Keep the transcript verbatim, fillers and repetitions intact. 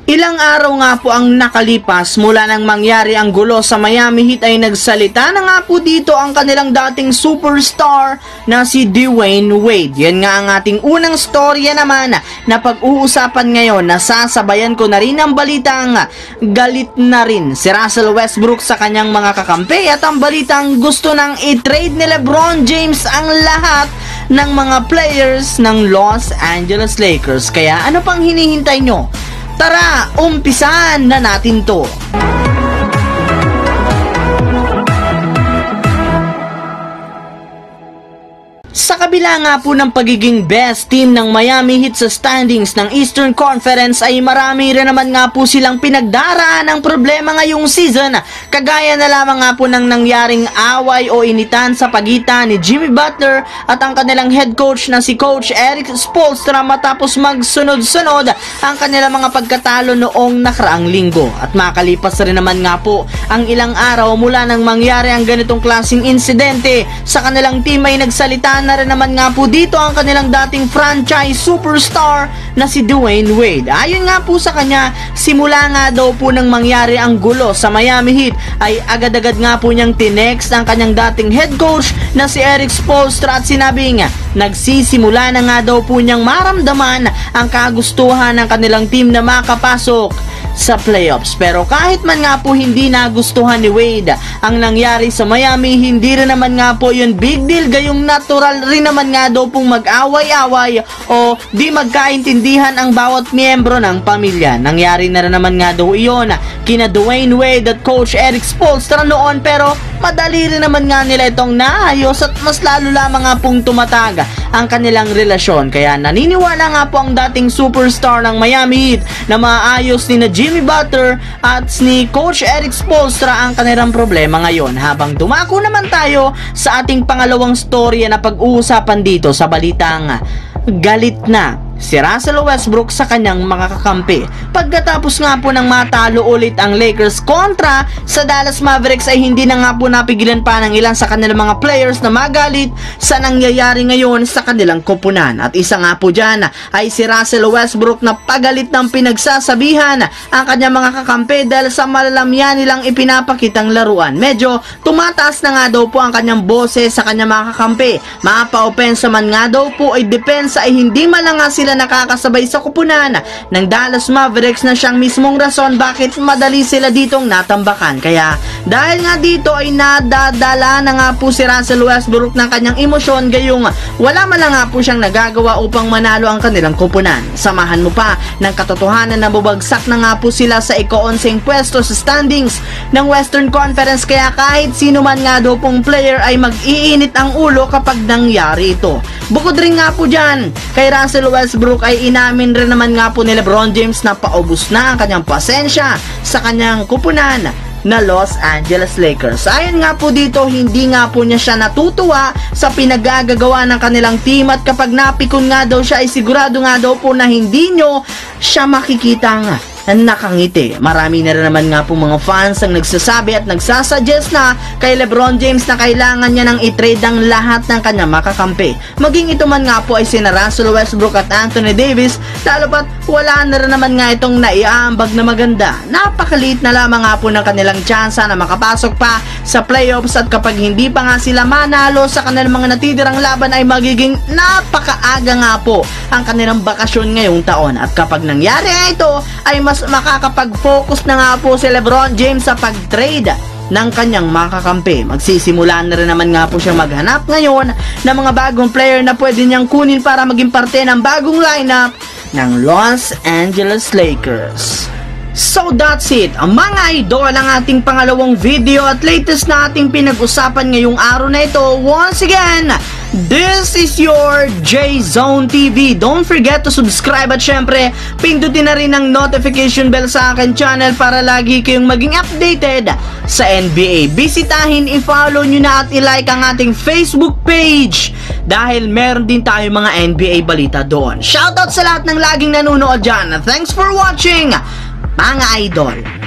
Ilang araw nga po ang nakalipas mula nang mangyari ang gulo sa Miami Heat ay nagsalita na nga po dito ang kanilang dating superstar na si Dwyane Wade. Yan nga ang ating unang storya naman na pag-uusapan ngayon. Nasasabayan ko na rin ang balitang galit na rin si Russell Westbrook sa kanyang mga kakampi at ang balitang gusto nang i-trade ni LeBron James ang lahat ng mga players ng Los Angeles Lakers. Kaya ano pang hinihintay nyo? Tara, umpisahan na natin to. Sa kabila nga po ng pagiging best team ng Miami Heat sa standings ng Eastern Conference ay marami rin naman nga po silang pinagdaraan ng problema ngayong season. Kagaya na lamang nga po ng nangyaring away o initan sa pagitan ni Jimmy Butler at ang kanilang head coach na si Coach Erik Spoelstra matapos magsunod-sunod ang kanilang mga pagkatalo noong nakaraang linggo. At makalipas rin naman nga po ang ilang araw mula nang mangyari ang ganitong klaseng insidente sa kanilang team ay nagsalita na rin naman nga po dito ang kanilang dating franchise superstar na si Dwyane Wade. Ayon nga po sa kanya, simula nga daw po nang mangyari ang gulo sa Miami Heat ay agad-agad nga po niyang tinext ang kanyang dating head coach na si Erik Spoelstra at sinabi nga nagsisimula na nga daw po niyang maramdaman ang kagustuhan ng kanilang team na makapasok sa playoffs. Pero kahit man nga po hindi nagustuhan ni Wade ang nangyari sa Miami, hindi rin naman nga po yun big deal, gayong natural rin naman nga daw pong mag-away-away o di magkaintindihan ang bawat miyembro ng pamilya. Nangyari na rin naman nga daw iyon kina Dwyane Wade at Coach Erik Spoelstra noon, pero madali rin naman nga nila itong naayos at mas lalo lamang nga pong tumatag ang kanilang relasyon. Kaya naniniwala nga po ang dating superstar ng Miami Heat na maayos ni na Jimmy Butler at ni Coach Erik Spoelstra ang kanilang problema ngayon. Habang dumako naman tayo sa ating pangalawang storya na pag-uusapan dito sa balitang galit na si Russell Westbrook sa kanyang mga kakampi. Pagkatapos nga po ng matalo ulit ang Lakers kontra sa Dallas Mavericks ay hindi na nga po napigilan pa ng ilan sa kanilang mga players na magalit sa nangyayari ngayon sa kanilang koponan. At isa nga po dyan ay si Russell Westbrook na pagalit ng pinagsasabihan ang kanyang mga kakampi dahil sa malalamyan nilang ipinapakitang laruan. Medyo tumataas na nga daw po ang kanyang boses sa kanyang mga kakampi. Mapa-opensa man nga daw po ay depensa ay hindi malanga sila nakakasabay sa kupunan ng Dallas Mavericks na siyang mismong rason bakit madali sila ditong natambakan. Kaya dahil nga dito ay nadadala na nga po si Russell Westbrook ng kanyang emosyon, gayong wala man lang nga po siyang nagagawa upang manalo ang kanilang kupunan. Samahan mo pa ng katotohanan na bubagsak na nga po sila sa ika-onseng pwesto sa standings ng Western Conference, kaya kahit sino man nga daw pong player ay mag-iinit ang ulo kapag nangyari ito. Bukod rin nga po dyan, kay Russell Westbrook ay inamin rin naman nga po ni LeBron James na paubos na ang kanyang pasensya sa kanyang kupunan na Los Angeles Lakers. Ayon nga po dito, hindi nga po niya siya natutuwa sa pinagagagawa ng kanilang team at kapag napikon nga daw siya ay sigurado nga daw po na hindi nyo siya makikita nga nakangiti. Marami na rin naman nga po mga fans ang nagsasabi at nagsasuggest na kay LeBron James na kailangan niya nang i-trade ang lahat ng kanyang makakampi. Maging ito man nga po ay sina Russell Westbrook at Anthony Davis, lalo pat wala na rin naman nga itong naiaambag na maganda. Napakaliit na lamang nga po ng kanilang tsansa na makapasok pa sa playoffs at kapag hindi pa nga sila manalo sa kanilang mga natitirang laban ay magiging napakaaga nga po ang kanilang bakasyon ngayong taon. At kapag nangyari nga ito ay mas makakapag-focus na nga po si LeBron James sa pag-trade ng kanyang makakampi. Magsisimula na rin naman nga po siya maghanap ngayon ng mga bagong player na pwede niyang kunin para maging parte ng bagong lineup ng Los Angeles Lakers. So that's it, mga idol, ang ating pangalawang video at latest na ating pinag-usapan ngayong araw na ito. Once again, this is your J-Zone T V. Don't forget to subscribe at syempre, pindutin na rin ang notification bell sa akin channel para lagi kayong maging updated sa N B A. Bisitahin, i-follow nyo na at i-like ang ating Facebook page dahil meron din tayo mga N B A balita doon. Shoutout sa lahat ng laging nanonood dyan. Thanks for watching, mga idol.